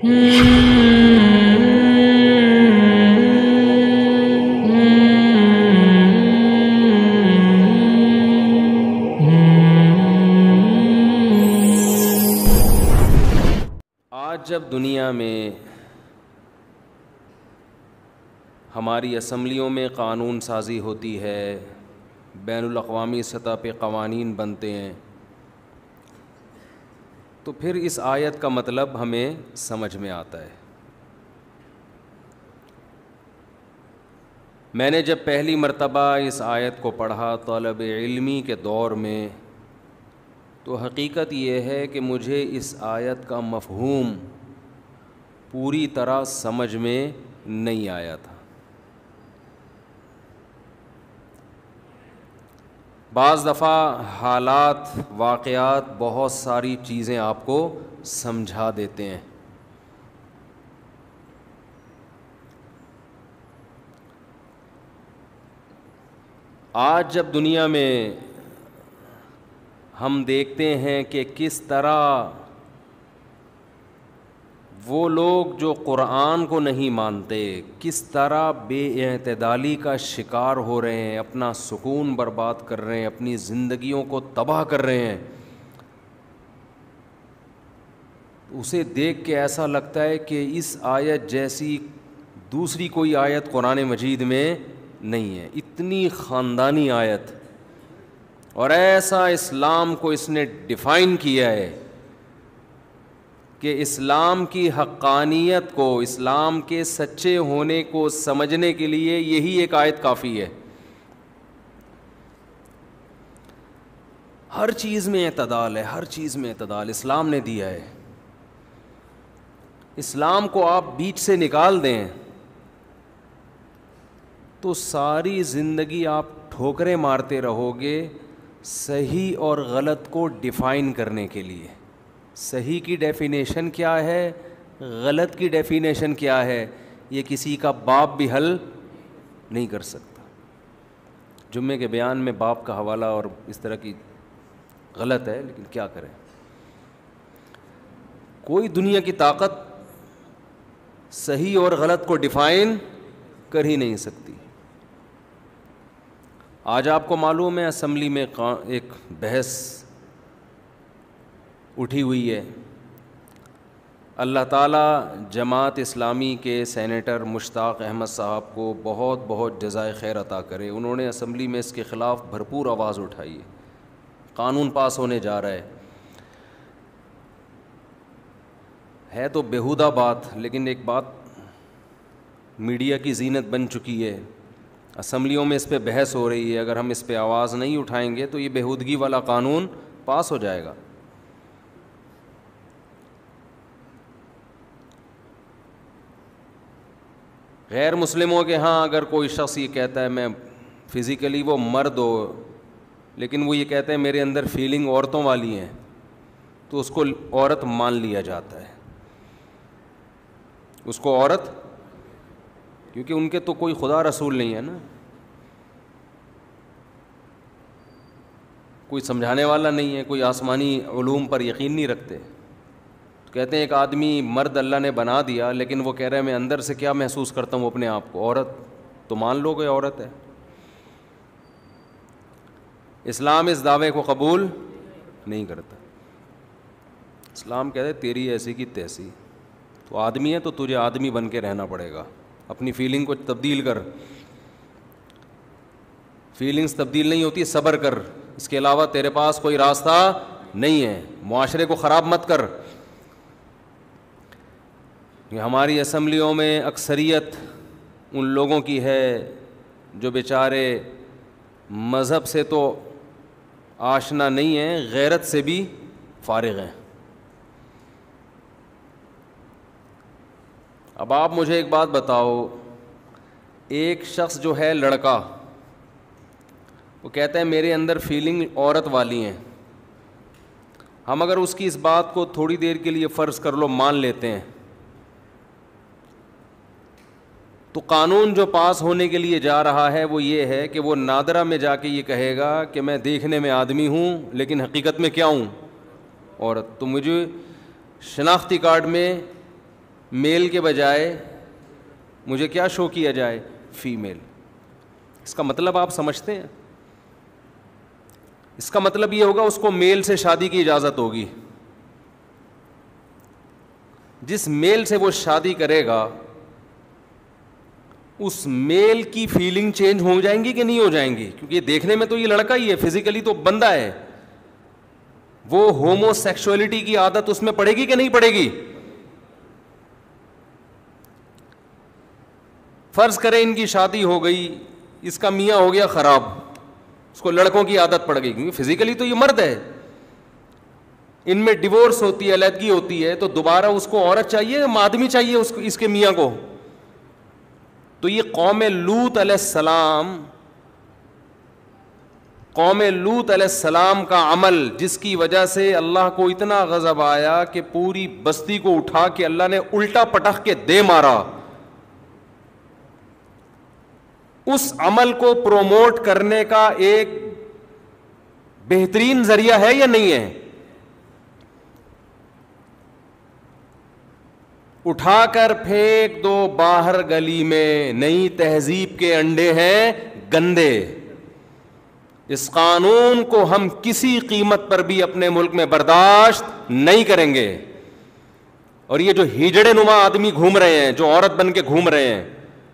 آج جب دنیا میں ہماری اسمبلیوں میں قانون سازی ہوتی ہے، بین الاقوامی سطح پہ قوانین بنتے ہیں، تو پھر اس آیت کا مطلب ہمیں سمجھ میں آتا ہے۔ میں نے جب پہلی مرتبہ اس آیت کو پڑھا طالب علمی کے دور میں، تو حقیقت یہ ہے کہ مجھے اس آیت کا مفہوم پوری طرح سمجھ میں نہیں آیا تھا۔ بعض دفعہ حالات، واقعات بہت ساری چیزیں آپ کو سمجھا دیتے ہیں۔ آج جب دنیا میں ہم دیکھتے ہیں کہ کس طرح وہ لوگ جو قرآن کو نہیں مانتے کس طرح بے اعتدالی کا شکار ہو رہے ہیں، اپنا سکون برباد کر رہے ہیں، اپنی زندگیوں کو تباہ کر رہے ہیں، اسے دیکھ کے ایسا لگتا ہے کہ اس آیت جیسی دوسری کوئی آیت قرآن مجید میں نہیں ہے۔ اتنی خاندانی آیت، اور ایسا اسلام کو اس نے ڈیفائن کیا ہے کہ اسلام کی حقانیت کو، اسلام کے سچے ہونے کو سمجھنے کے لیے یہی ایک آیت کافی ہے۔ ہر چیز میں اعتدال ہے، ہر چیز میں اعتدال اسلام نے دیا ہے۔ اسلام کو آپ بیچ سے نکال دیں تو ساری زندگی آپ ٹھوکریں مارتے رہو گے صحیح اور غلط کو ڈیفائن کرنے کے لیے۔ صحیح کی ڈیفینیشن کیا ہے، غلط کی ڈیفینیشن کیا ہے، یہ کسی کا باپ بھی حل نہیں کر سکتا۔ جمعے کے بیان میں باپ کا حوالہ اور اس طرح کی غلط ہے، لیکن کیا کریں، کوئی دنیا کی طاقت صحیح اور غلط کو ڈیفائن کر ہی نہیں سکتی۔ آج آپ کو معلوم ہے اسمبلی میں ایک بحث اٹھی ہوئی ہے۔ اللہ تعالیٰ جماعت اسلامی کے سینیٹر مشتاق احمد صاحب کو بہت بہت جزائے خیر عطا کرے، انہوں نے اسمبلی میں اس کے خلاف بھرپور آواز اٹھائی ہے۔ قانون پاس ہونے جا رہا ہے تو بیہودہ بات، لیکن ایک بات میڈیا کی زینت بن چکی ہے، اسمبلیوں میں اس پہ بحث ہو رہی ہے، اگر ہم اس پہ آواز نہیں اٹھائیں گے تو یہ بیہودگی والا قانون پاس ہو جائے گا۔ غیر مسلموں کے ہاں اگر کوئی شخص یہ کہتا ہے، میں فزیکلی وہ مرد ہو لیکن وہ یہ کہتا ہے میرے اندر فیلنگ عورتوں والی ہیں، تو اس کو عورت مان لیا جاتا ہے، اس کو عورت، کیونکہ ان کے تو کوئی خدا رسول نہیں ہے نا، کوئی سمجھانے والا نہیں ہے، کوئی آسمانی علوم پر یقین نہیں رکھتے۔ کہتے ہیں ایک آدمی مرد اللہ نے بنا دیا، لیکن وہ کہہ رہے ہیں میں اندر سے کیا محسوس کرتا ہوں اپنے آپ کو عورت، تو مان لو کہ عورت ہے۔ اسلام اس دعوے کو قبول نہیں کرتا۔ اسلام کہتے ہیں تیری ایسی کی تیسی، تو آدمی ہے تو تجھے آدمی بن کے رہنا پڑے گا، اپنی فیلنگ کو تبدیل کر، فیلنگز تبدیل نہیں ہوتی، صبر کر، اس کے علاوہ تیرے پاس کوئی راستہ نہیں ہے، معاشرے کو خراب مت کر۔ ہماری اسمبلیوں میں اکثریت ان لوگوں کی ہے جو بیچارے مذہب سے تو آشنا نہیں ہیں، غیرت سے بھی فارغ ہیں۔ اب آپ مجھے ایک بات بتاؤ، ایک شخص جو ہے لڑکا، وہ کہتا ہے میرے اندر فیلنگ عورت والی ہیں، ہم اگر اس کی اس بات کو تھوڑی دیر کے لیے فرض کر لو مان لیتے ہیں، تو قانون جو پاس ہونے کے لیے جا رہا ہے وہ یہ ہے کہ وہ نادرہ میں جا کے یہ کہے گا کہ میں دیکھنے میں آدمی ہوں لیکن حقیقت میں کیا ہوں، عورت، تو مجھے شناختی کارڈ میں میل کے بجائے مجھے کیا شو کیا جائے؟ فیمیل. اس کا مطلب آپ سمجھتے ہیں؟ اس کا مطلب یہ ہوگا اس کو میل سے شادی کی اجازت ہوگی. جس میل سے وہ شادی کرے گا اس میل کی فیلنگ چینج ہو جائیں گی کہ نہیں ہو جائیں گی؟ کیونکہ یہ دیکھنے میں تو یہ لڑکا ہی ہے, فزیکلی تو بندہ ہے. وہ ہومو سیکشولیٹی کی عادت اس میں پڑے گی کہ نہیں پڑے گی؟ فرض کریں ان کی شادی ہو گئی, اس کا میاں ہو گیا خراب, اس کو لڑکوں کی عادت پڑ گئی, کیونکہ فزیکلی تو یہ مرد ہے. ان میں ڈیورس ہوتی ہے, علیحدگی ہوتی ہے, تو دوبارہ اس کو عورت چاہیے یا آدمی چاہیے اس کے میاں کو؟ تو یہ قوم لوط علیہ السلام کا عمل, جس کی وجہ سے اللہ کو اتنا غضب آیا کہ پوری بستی کو اٹھا کے اللہ نے الٹا پٹخ کے دے مارا, اس عمل کو پروموٹ کرنے کا ایک بہترین ذریعہ ہے یا نہیں ہے؟ اٹھا کر پھینک دو باہر گلی میں, نئی تہذیب کے انڈے ہیں گندے. اس قانون کو ہم کسی قیمت پر بھی اپنے ملک میں برداشت نہیں کریں گے. اور یہ جو ہجڑے نما آدمی گھوم رہے ہیں, جو عورت بن کے گھوم رہے ہیں,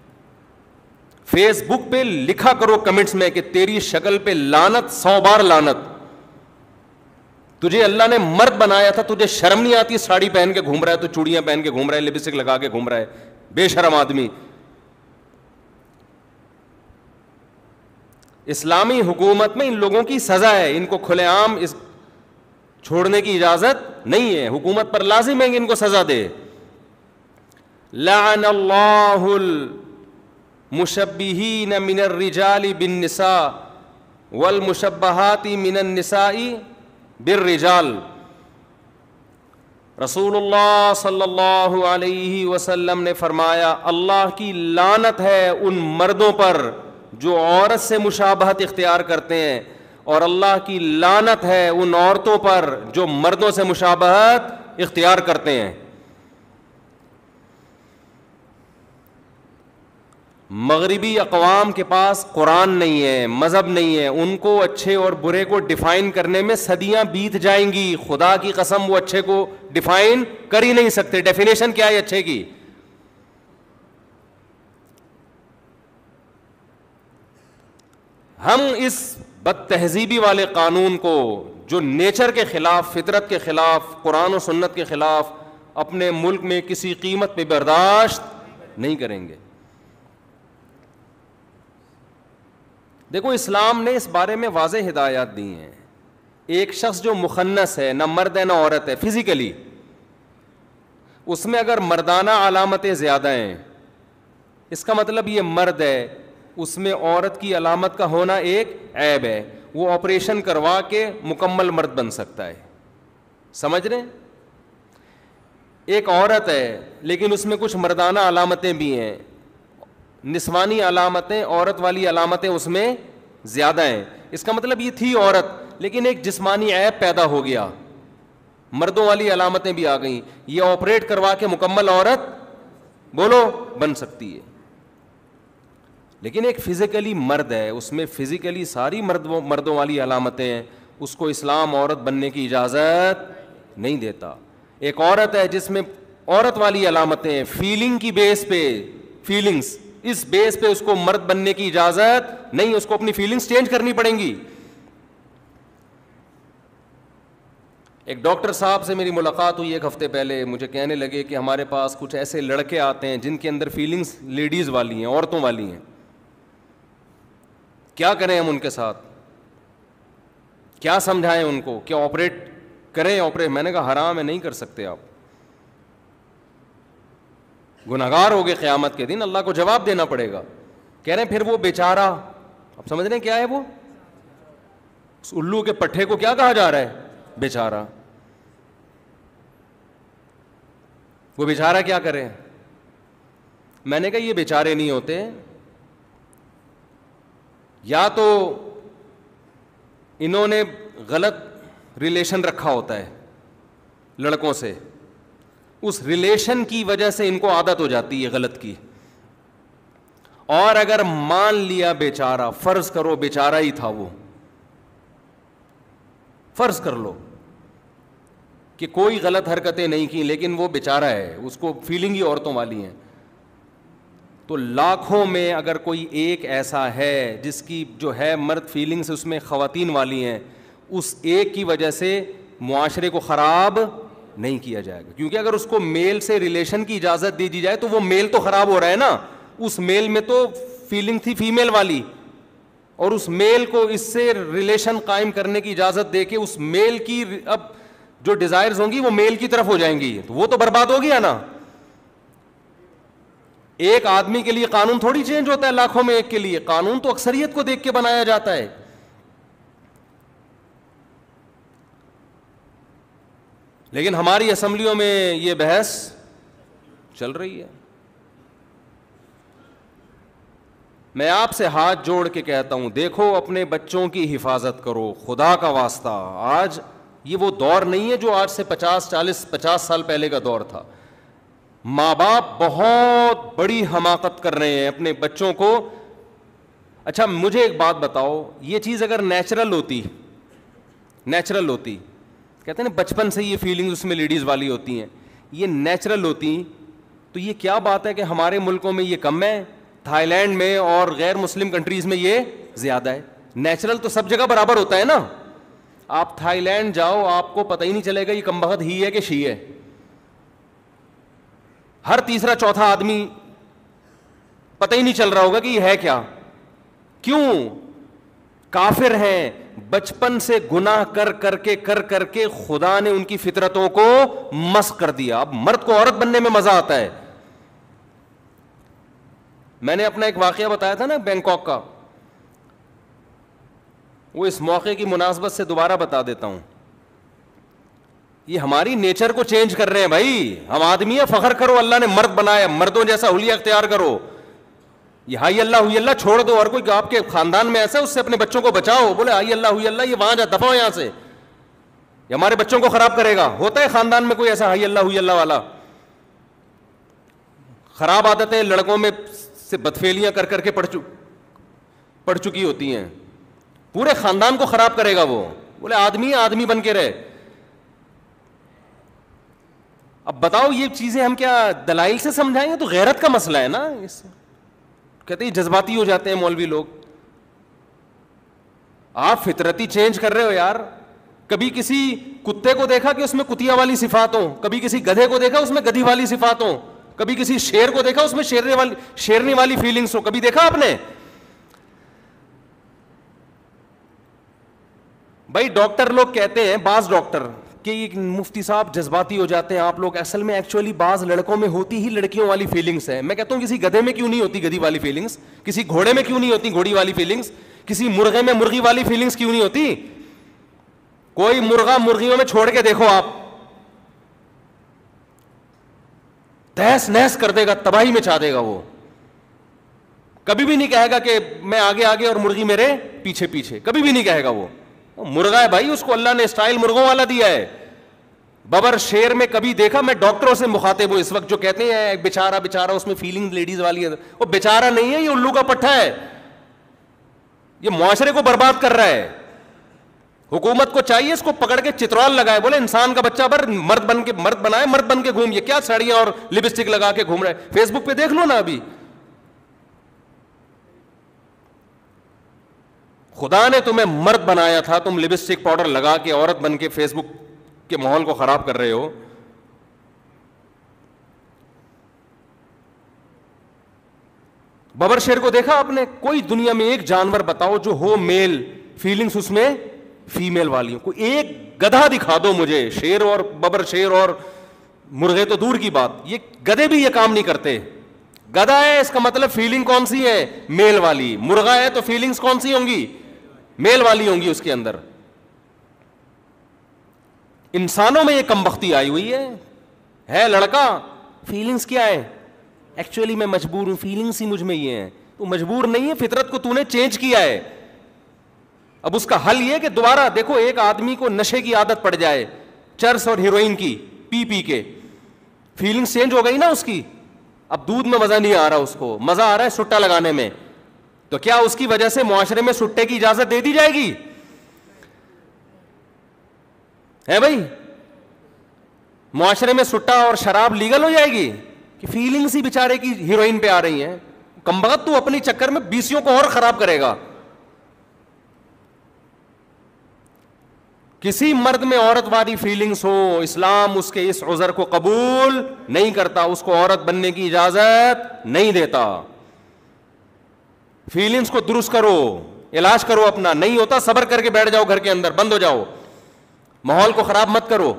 فیس بک پہ لکھا کرو کمنٹس میں کہ تیری شکل پہ لعنت, 100 بار لعنت. تجھے اللہ نے مرد بنایا تھا, تجھے شرم نہیں آتی؟ ساڑی پہن کے گھوم رہا ہے, تو چوڑیاں پہن کے گھوم رہا ہے, لپسٹک لگا کے گھوم رہا ہے, بے شرم آدمی. اسلامی حکومت میں ان لوگوں کی سزا ہے, ان کو کھلے عام چھوڑنے کی اجازت نہیں ہے. حکومت پر لازم ہے کہ ان کو سزا دے. لعن اللہ المشبہین من الرجال بالنساء والمشبہات من النساء بالرجال. رسول اللہ صلی اللہ علیہ وسلم نے فرمایا, اللہ کی لعنت ہے ان مردوں پر جو عورت سے مشابہت اختیار کرتے ہیں, اور اللہ کی لعنت ہے ان عورتوں پر جو مردوں سے مشابہت اختیار کرتے ہیں. مغربی اقوام کے پاس قرآن نہیں ہے, مذہب نہیں ہے, ان کو اچھے اور برے کو ڈیفائن کرنے میں صدیاں بیت جائیں گی. خدا کی قسم وہ اچھے کو ڈیفائن کر ہی نہیں سکتے. ڈیفینیشن کیا ہے اچھے کی؟ ہم اس بد تہذیبی والے قانون کو, جو نیچر کے خلاف, فطرت کے خلاف, قرآن و سنت کے خلاف, اپنے ملک میں کسی قیمت پہ برداشت نہیں کریں گے. دیکھو اسلام نے اس بارے میں واضح ہدایات دی ہیں. ایک شخص جو مخنث ہے, نہ مرد ہے نہ عورت ہے, فزیکلی اس میں اگر مردانہ علامتیں زیادہ ہیں, اس کا مطلب یہ مرد ہے, اس میں عورت کی علامت کا ہونا ایک عیب ہے. وہ آپریشن کروا کے مکمل مرد بن سکتا ہے. سمجھ رہے ہیں؟ ایک عورت ہے لیکن اس میں کچھ مردانہ علامتیں بھی ہیں, نسوانی علامتیں, عورت والی علامتیں اس میں زیادہ ہیں. اس کا مطلب یہ تھی عورت لیکن ایک جسمانی عیب پیدا ہو گیا, مردوں والی علامتیں بھی آ گئیں, یہ آپریٹ کروا کے مکمل عورت بولو بن سکتی ہے. لیکن ایک فزیکلی مرد ہے, اس میں فزیکلی ساری مردوں والی علامتیں ہیں, اس کو اسلام عورت بننے کی اجازت نہیں دیتا. ایک عورت ہے جس میں عورت والی علامتیں ہیں, فیلنگ کی بیس پہ, فیلنگز, اس بیس پہ اس کو مرد بننے کی اجازت نہیں, اس کو اپنی فیلنگز چینج کرنی پڑیں گی. ایک ڈاکٹر صاحب سے میری ملاقات ہوئی ایک ہفتے پہلے, مجھے کہنے لگے کہ ہمارے پاس کچھ ایسے لڑکے آتے ہیں جن کے اندر فیلنگز لیڈیز والی ہیں, عورتوں والی ہیں, کیا کریں ہم ان کے ساتھ, کیا سمجھائیں ان کو, کیا آپریٹ کریں؟ میں نے کہا حرام ہے, نہیں کر سکتے آپ, گنہگار ہوگے قیامت کے دن, اللہ کو جواب دینا پڑے گا. کہہ رہے ہیں پھر وہ بیچارہ, آپ سمجھ رہے ہیں کیا ہے وہ, اس الو کے پٹھے کو کیا کہا جا رہا ہے؟ بیچارہ. وہ بیچارہ کیا کرے؟ میں نے کہا یہ بیچارے نہیں ہوتے, یا تو انہوں نے غلط ریلیشن رکھا ہوتا ہے لڑکوں سے, اس ریلیشن کی وجہ سے ان کو عادت ہو جاتی ہے غلط کی. اور اگر مان لیا بیچارہ, فرض کرو بیچارہ ہی تھا وہ, فرض کر لو کہ کوئی غلط حرکتیں نہیں کی لیکن وہ بیچارہ ہے, اس کو فیلنگ ہی عورتوں والی ہیں, تو لاکھوں میں اگر کوئی ایک ایسا ہے جس کی جو ہے مرد فیلنگس اس میں خواتین والی ہیں, اس ایک کی وجہ سے معاشرے کو خراب نہیں کیا جائے گا. کیونکہ اگر اس کو میل سے ریلیشن کی اجازت دی دی جائے تو وہ میل تو خراب ہو رہا ہے نا, اس میل میں تو فیلنگ تھی فیمیل والی, اور اس میل کو اس سے ریلیشن قائم کرنے کی اجازت دے کے اس میل کی اب جو ڈیزائرز ہوں گی وہ میل کی طرف ہو جائیں گی, تو وہ تو برباد ہو گیا نا. ایک آدمی کے لیے قانون تھوڑی چینج ہوتا ہے لاکھوں میں ایک کے لیے, قانون تو اکثریت کو دیکھ کے بنایا جاتا ہے. لیکن ہماری اسمبلیوں میں یہ بحث چل رہی ہے. میں آپ سے ہاتھ جوڑ کے کہتا ہوں, دیکھو اپنے بچوں کی حفاظت کرو خدا کا واسطہ. آج یہ وہ دور نہیں ہے جو آج سے 50 سال پہلے کا دور تھا. ماں باپ بہت بڑی حماقت کر رہے ہیں اپنے بچوں کو. اچھا مجھے ایک بات بتاؤ, یہ چیز اگر نیچرل ہوتی, کہتے ہیں نا بچپن سے یہ فیلنگ اس میں لیڈیز والی ہوتی ہیں, یہ نیچرل ہوتی تو یہ کیا بات ہے کہ ہمارے ملکوں میں یہ کم ہے, تھائی لینڈ میں اور غیر مسلم کنٹریز میں یہ زیادہ ہے. نیچرل تو سب جگہ برابر ہوتا ہے نا. آپ تھائی لینڈ جاؤ, آپ کو پتہ ہی نہیں چلے گا یہ کمبخت ہی ہے کہ شی ہے. ہر تیسرا چوتھا آدمی پتہ ہی نہیں چل رہا ہوگا کہ یہ ہے کیا. کیوں؟ کافر ہیں, بچپن سے گناہ کر کے خدا نے ان کی فطرتوں کو مسخ کر دیا. اب مرد کو عورت بننے میں مزہ آتا ہے. میں نے اپنا ایک واقعہ بتایا تھا نا بینکاک کا, وہ اس موقع کی مناسبت سے دوبارہ بتا دیتا ہوں. یہ ہماری نیچر کو چینج کر رہے ہیں بھائی. ہم آدمی ہیں, فخر کرو اللہ نے مرد بنایا, مردوں جیسا حلیہ اختیار کرو. یہ ہائی اللہ ہوئی اللہ چھوڑ دو, اور کوئی آپ کے خاندان میں ایسا ہے اس سے اپنے بچوں کو بچاؤ. بولے ہائی اللہ ہوئی اللہ, یہ وہاں جا, دفعہ یہاں سے, یہ ہمارے بچوں کو خراب کرے گا. ہوتا ہے خاندان میں کوئی ایسا ہائی اللہ ہوئی اللہ والا. خراب عادتیں لڑکوں میں سے بدفعلیاں کر کے پڑ چکی ہوتی ہیں, پورے خاندان کو خراب کرے گا وہ. بولے آدمی آدمی بن کے رہے. اب بتاؤ یہ چیزیں ہم کیا دلائل سے سمجھائیں گے؟ تو غیرت کا مسئلہ ہے نا. اس کہتے ہیں جذباتی ہو جاتے ہیں مولوی لوگ. آپ فطرتی چینج کر رہے ہو یار. کبھی کسی کتے کو دیکھا کہ اس میں کتیا والی صفات ہوں, کبھی کسی گدھے کو دیکھا اس میں گدھی والی صفات ہوں, کبھی کسی شیر کو دیکھا اس میں شیرنی والی فیلنگس ہو. کبھی دیکھا آپ نے؟ بھائی ڈاکٹر لوگ کہتے ہیں, بعض ڈاکٹر, کہ مفتی صاحب جذباتی ہو جاتے ہیں آپ لوگ. اصل میں ایکچولی بعض لڑکوں میں ہوتی ہی لڑکیوں والی فیلنگس ہے. میں کہتا ہوں کسی گدھے میں کیوں نہیں ہوتی گدھی والی فیلنگس, کسی گھوڑے میں کیوں نہیں ہوتی گھوڑی والی فیلنگس, کسی مرغے میں مرغی والی فیلنگس کیوں نہیں ہوتی. کوئی مرغا مرغیوں میں چھوڑ کے دیکھو آپ, تہس نہس کر دے گا, تباہی میں چاہ دے گا. وہ کبھی بھی نہیں کہے گا کہ میں آگے آگے اور مرغی میرے پیچھے پیچھے, کبھی بھی نہیں کہے گا. وہ مرغا ہے بھائی, اس کو اللہ نے اسٹائل مرغوں والا دیا ہے. ببر شیر میں کبھی دیکھا؟ میں ڈاکٹروں سے مخاطب ہوں اس وقت جو کہتے ہیں بیچارہ اس میں فیلنگ لیڈیز والی ہے. وہ بیچارہ نہیں ہے, یہ الو کا پٹھا ہے. یہ معاشرے کو برباد کر رہا ہے. حکومت کو چاہیے اس کو پکڑ کے چترال لگائے, بولے انسان کا بچہ پر مرد بنائے, مرد بن کے گھوم. یہ کیا ساڑیاں اور لپسٹک لگا کے گھوم رہے ہیں؟ فیس بک پہ دیکھ لو نا. ابھی خدا نے تمہیں مرد بنایا تھا, تم لپسٹک پاؤڈر لگا کے عورت بن کے فیس بک کے ماحول کو خراب کر رہے ہو. ببر شیر کو دیکھا آپ نے؟ کوئی دنیا میں ایک جانور بتاؤ جو ہو میل فیلنگس اس میں فیمیل والی ہو. کوئی ایک گدھا دکھا دو مجھے. شیر اور ببر شیر اور مرغے تو دور کی بات, یہ گدھے بھی یہ کام نہیں کرتے. گدھا ہے اس کا مطلب فیلنگ کون سی ہے؟ میل والی. مرغا ہے تو فیلنگس کون سی ہوں گی؟ میل والی ہوں گی اس کے اندر. انسانوں میں یہ کمبختی آئی ہوئی ہے لڑکا فیلنگس کیا ہے؟ ایکچولی میں مجبور ہوں, فیلنگس ہی مجھ میں یہ ہیں. تو مجبور نہیں ہے, فطرت کو تو نے چینج کیا ہے. اب اس کا حل یہ کہ دوبارہ دیکھو, ایک آدمی کو نشے کی عادت پڑ جائے, چرس اور ہیروئن کی پی کے, فیلنگس چینج ہو گئی نا اس کی. اب دودھ میں مزہ نہیں آ رہا اس کو, مزہ آ رہا ہے سٹا لگانے میں. تو کیا اس کی وجہ سے معاشرے میں سٹے کی اجازت دے دی جائے گی؟ ہے بھائی, معاشرے میں سٹا اور شراب لیگل ہو جائے گی کہ فیلنگس ہی بیچارے کی ہیروئن پہ آ رہی ہیں؟ کمبخت تو اپنی چکر میں بیسیوں کو اور خراب کرے گا. کسی مرد میں عورت والی فیلنگس ہو, اسلام اس کے اس عذر کو قبول نہیں کرتا, اس کو عورت بننے کی اجازت نہیں دیتا. فیلنگس کو درست کرو, علاج کرو اپنا. نہیں ہوتا صبر کر کے بیٹھ جاؤ گھر کے اندر, بند ہو جاؤ, ماحول کو خراب مت کرو.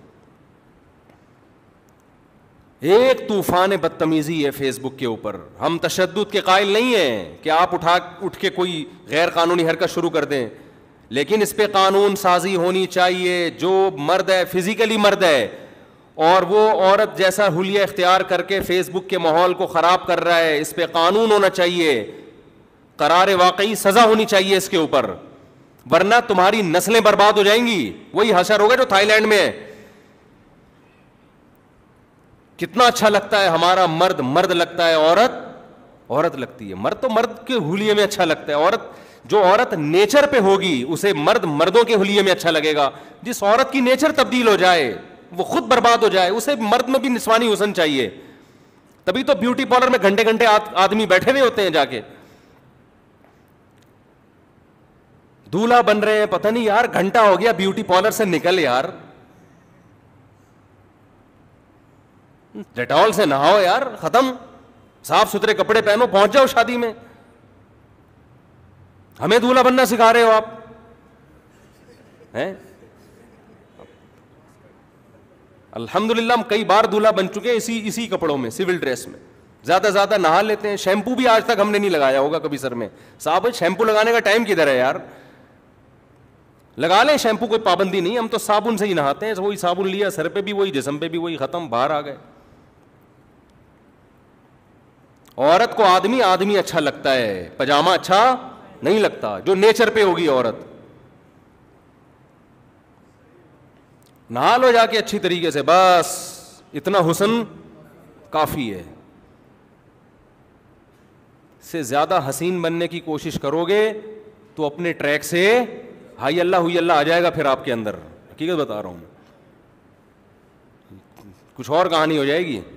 ایک طوفان بدتمیزی ہے فیس بک کے اوپر. ہم تشدد کے قائل نہیں ہیں کہ آپ اٹھ کے کوئی غیر قانونی حرکت شروع کر دیں, لیکن اس پہ قانون سازی ہونی چاہیے. جو مرد ہے, فزیکلی مرد ہے, اور وہ عورت جیسا حلیہ اختیار کر کے فیس بک کے ماحول کو خراب کر رہا ہے, اس پہ قانون ہونا چاہیے, قرار واقعی سزا ہونی چاہیے اس کے اوپر, ورنہ تمہاری نسلیں برباد ہو جائیں گی. وہی حشر ہوگا جو تھائی لینڈ میں ہے. کتنا اچھا لگتا ہے ہمارا مرد مرد لگتا ہے, عورت عورت لگتی ہے. مرد تو مرد کے حلیے میں اچھا لگتا ہے. جو عورت نیچر پہ ہوگی اسے مرد مردوں کے حلیے میں اچھا لگے گا. جس عورت کی نیچر تبدیل ہو جائے, وہ خود برباد ہو جائے, اسے مرد میں بھی نسوانی حسن چاہیے. تبھی تو بیوٹی پارلر میں گھنٹے گھنٹے آدمی بیٹھے ہوئے ہوتے ہیں, جا کے دولہا بن رہے ہیں. پتہ نہیں یار, گھنٹہ ہو گیا بیوٹی پارلر سے نکل یار, ڈیٹول سے نہاؤ یار, ختم, صاف ستھرے کپڑے پہنو, پہنچ جاؤ شادی میں. ہمیں دولہا بننا سکھا رہے ہو آپ ہیں. الحمدللہ ہم کئی بار دولہا بن چکے ہیں اسی کپڑوں میں, سول ڈریس میں. زیادہ زیادہ نہا لیتے ہیں. شیمپو بھی آج تک ہم نے نہیں لگایا ہوگا کبھی سر میں. صاحب شیمپو لگانے کا ٹائم کدھر ہے یار؟ لگا لیں شیمپو, کوئی پابندی نہیں. ہم تو صابن سے ہی نہاتے ہیں. وہی صابن لیا سر پہ بھی وہی, جسم پہ بھی وہی, ختم, باہر آ گئے. عورت کو آدمی اچھا لگتا ہے, پجامہ اچھا نہیں لگتا. جو نیچر پہ ہوگی عورت, نہا لو جا کے اچھی طریقے سے, بس اتنا حسن کافی ہے. سے زیادہ حسین بننے کی کوشش کرو گے تو اپنے ٹریک سے ہائی اللہ ہوئی اللہ آ جائے گا پھر آپ کے اندر. حقیقت بتا رہا ہوں میں, کچھ اور کہانی ہو جائے گی.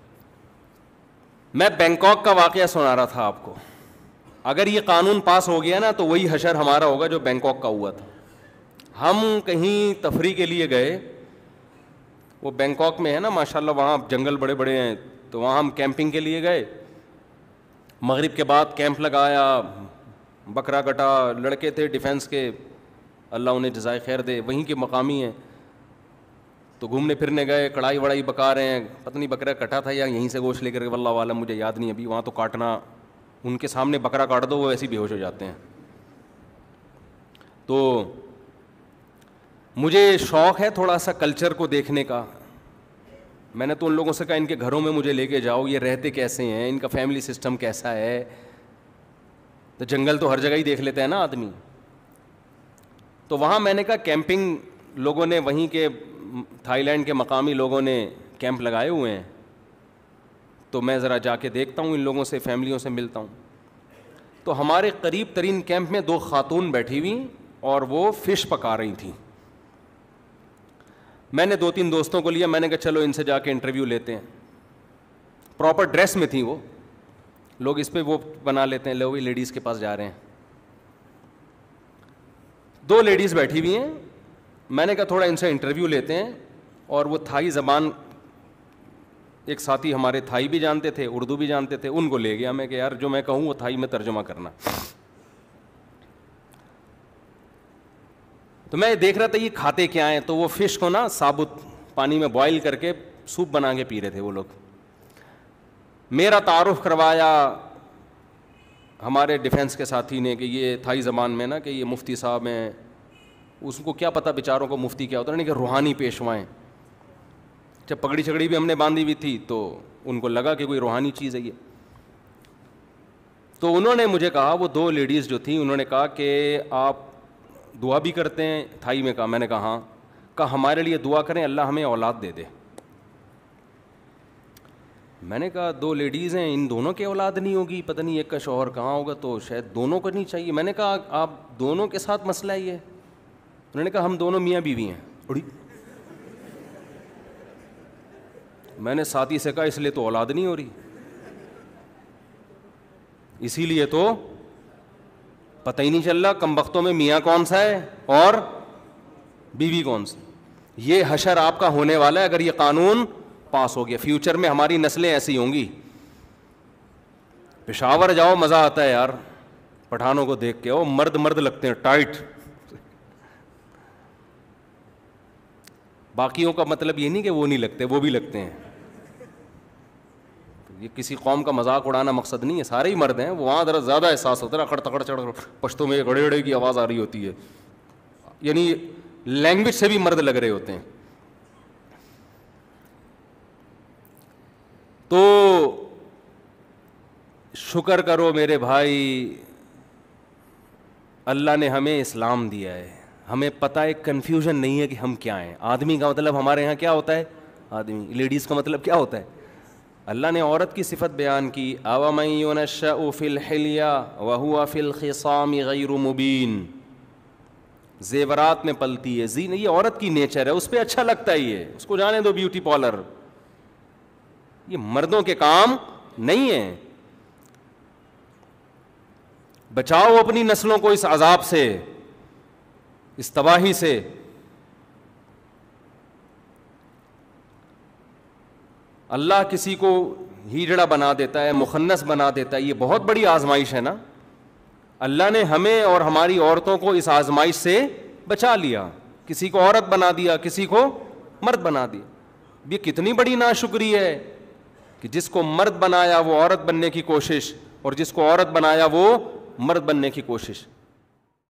میں بینکاک کا واقعہ سنا رہا تھا آپ کو. اگر یہ قانون پاس ہو گیا نا تو وہی حشر ہمارا ہوگا جو بینکاک کا ہوا تھا. ہم کہیں تفریح کے لیے گئے, وہ بینکاک میں ہے نا ماشاءاللہ, وہاں جنگل بڑے بڑے ہیں, تو وہاں ہم کیمپنگ کے لیے گئے. مغرب کے بعد کیمپ لگایا, بکرا کٹا, لڑکے تھے ڈیفینس کے, اللہ انہیں جزائے خیر دے, وہیں کے مقامی ہیں. تو گھومنے پھرنے گئے, کڑھائی وڑائی پکا رہے ہیں, پتہ نہیں بکرا کٹا تھا یا یہیں سے گوشت لے کر کے, واللہ عالم, مجھے یاد نہیں ابھی. وہاں تو کاٹنا, ان کے سامنے بکرا کاٹ دو وہ ایسے ہی بے ہوش ہو جاتے ہیں. تو مجھے شوق ہے تھوڑا سا کلچر کو دیکھنے کا. میں نے تو ان لوگوں سے کہا ان کے گھروں میں مجھے لے کے جاؤ, یہ رہتے کیسے ہیں, ان کا فیملی سسٹم کیسا ہے. تو جنگل تو ہر جگہ ہی دیکھ لیتا ہے نا آدمی. تو وہاں میں نے کہا کیمپنگ لوگوں نے, وہیں کے تھائی لینڈ کے مقامی لوگوں نے کیمپ لگائے ہوئے ہیں, تو میں ذرا جا کے دیکھتا ہوں, ان لوگوں سے, فیملیوں سے ملتا ہوں. تو ہمارے قریب ترین کیمپ میں 2 خاتون بیٹھی ہوئی اور وہ فش پکا رہی تھیں. میں نے 2-3 دوستوں کو لیا, میں نے کہا چلو ان سے جا کے انٹرویو لیتے ہیں. پراپر ڈریس میں تھیں وہ لوگ, اس پہ وہ بنا لیتے ہیں, لو بھی لیڈیز کے پاس جا رہے ہیں. 2 لیڈیز بیٹھی ہوئی ہیں, میں نے کہا تھوڑا ان سے انٹرویو لیتے ہیں. اور وہ تھائی زبان, ایک ساتھی ہمارے تھائی بھی جانتے تھے, اردو بھی جانتے تھے, ان کو لے گیا میں کہ یار جو میں کہوں وہ تھائی میں ترجمہ کرنا. تو میں دیکھ رہا تھا یہ کھاتے کیا ہیں, تو وہ فش کو نا ثابت پانی میں بوائل کر کے سوپ بنا کے پی رہے تھے وہ لوگ. میرا تعارف کروایا ہمارے ڈیفینس کے ساتھی نے کہ یہ تھائی زبان میں نا کہ یہ مفتی صاحب ہیں. اس کو کیا پتہ بیچاروں کو مفتی کیا ہوتا ہے, نہیں کہ روحانی پیشوائیں. جب پگڑی چھگڑی بھی ہم نے باندھی ہوئی تھی تو ان کو لگا کہ کوئی روحانی چیز ہے یہ. تو انہوں نے مجھے کہا, وہ 2 لیڈیز جو تھیں, انہوں نے کہا کہ آپ دعا بھی کرتے ہیں تھائی میں؟ کہا, میں نے کہا ہاں. کہا ہمارے لیے دعا کریں اللہ ہمیں اولاد دے دے. میں نے کہا 2 لیڈیز ہیں, ان دونوں کی اولاد نہیں ہوگی, پتہ نہیں ایک کا شوہر کہاں ہوگا, تو شاید دونوں کو نہیں چاہیے. میں نے کہا آپ دونوں کے ساتھ مسئلہ ہی ہے. انہوں نے کہا ہم دونوں میاں بیوی ہیں. اڑی. میں نے ساتھی سے کہا اس لیے تو اولاد نہیں ہو رہی, اسی لیے تو پتہ ہی نہیں چل رہا کم بختوں میں میاں کون سا ہے اور بیوی کون سی. یہ حشر آپ کا ہونے والا ہے اگر یہ قانون پاس ہو گیا. فیوچر میں ہماری نسلیں ایسی ہوں گی. پشاور جاؤ مزہ آتا ہے یار پٹھانوں کو دیکھ کے, وہ مرد مرد لگتے ہیں ٹائٹ. باقیوں کا مطلب یہ نہیں کہ وہ نہیں لگتے, وہ بھی لگتے ہیں. یہ کسی قوم کا مذاق اڑانا مقصد نہیں ہے, سارے ہی مرد ہیں. وہاں ذرا زیادہ احساس ہوتا ہے, اکڑ تکڑ چڑھ پشتوں میں گڑے گڑے کی آواز آ رہی ہوتی ہے, یعنی لینگویج سے بھی مرد لگ رہے ہوتے ہیں. تو شکر کرو میرے بھائی, اللہ نے ہمیں اسلام دیا ہے, ہمیں پتہ ہے, کنفیوژن نہیں ہے کہ ہم کیا ہیں. آدمی کا مطلب ہمارے یہاں کیا ہوتا ہے آدمی, لیڈیز کا مطلب کیا ہوتا ہے. اللہ نے عورت کی صفت بیان کی, اوَمَن يُنَشَّأُ فِي الْحِلْيَةِ وَهُوَ فِي الْخِصَامِ غَيْرُ مُبِينٍ. زیورات میں پلتی ہے, یہ عورت کی نیچر ہے, اس پہ اچھا لگتا ہے, یہ اس کو جانے دو بیوٹی پارلر. یہ مردوں کے کام نہیں ہے. بچاؤ اپنی نسلوں کو اس عذاب سے, اس تباہی سے. اللہ کسی کو ہیجڑا بنا دیتا ہے, مخنث بنا دیتا ہے, یہ بہت بڑی آزمائش ہے نا. اللہ نے ہمیں اور ہماری عورتوں کو اس آزمائش سے بچا لیا, کسی کو عورت بنا دیا, کسی کو مرد بنا دیا. یہ کتنی بڑی ناشکری ہے کہ جس کو مرد بنایا وہ عورت بننے کی کوشش, اور جس کو عورت بنایا وہ مرد بننے کی کوشش.